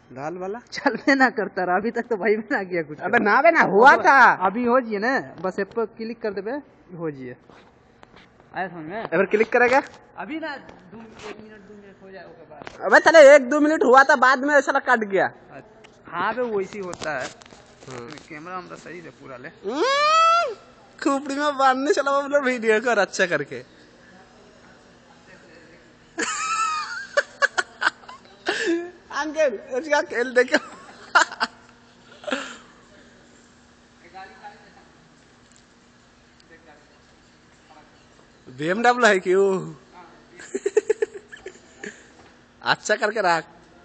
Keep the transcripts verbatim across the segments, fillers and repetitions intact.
लाल वाला चल में ना करता रहा अभी तक तो भाई में ना किया कुछ। अबे ना बे ना हुआ था अभी हो जिए ना बस ऐप पर क्लिक कर दे हो जिए आया समझ में। एक बार क्लिक करेगा अभी ना दो एक मिनट दो मिनट हो जाए उसके बाद। अबे चले एक दो मिनट हुआ था बाद में ऐसा कट गया। हाँ बे वैसी होता है। कैमरा हमरा सही से पूरा ले खोपड़ी में बांधने चला वो लोग वीडियो कर अच्छा करके अंकल उसका खेल देखो बीएमडब्ल्यू है क्यों अच्छा करके रख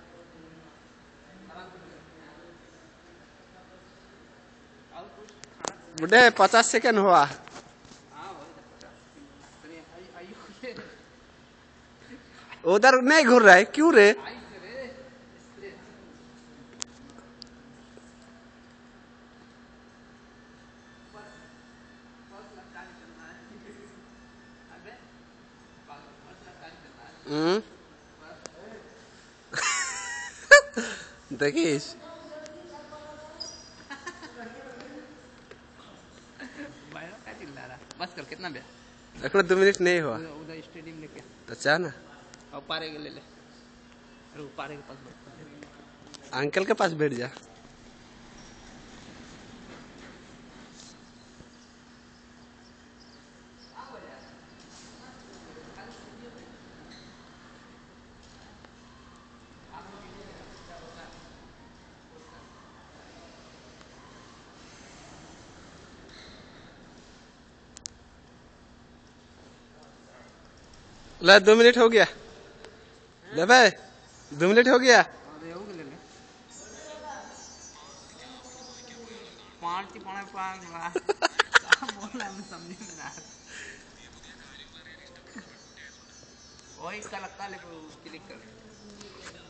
बुढ़े पचास सेकंड हुआ उधर नहीं घूर रहा है क्यों रे हम्म देखिस बस कर कितना बे एक दो मिनट नहीं हुआ उधर स्टेडियम लेके तो चाह ना और पारे के ले ले अरे पारे के पास बैठ अंकल के पास बैठ जा ले दो मिनट हो गया ले भाई दो मिनट हो गया पाँच पाँच पाँच बोल रहा है समझे में ना वही का लगता है क्लिक कर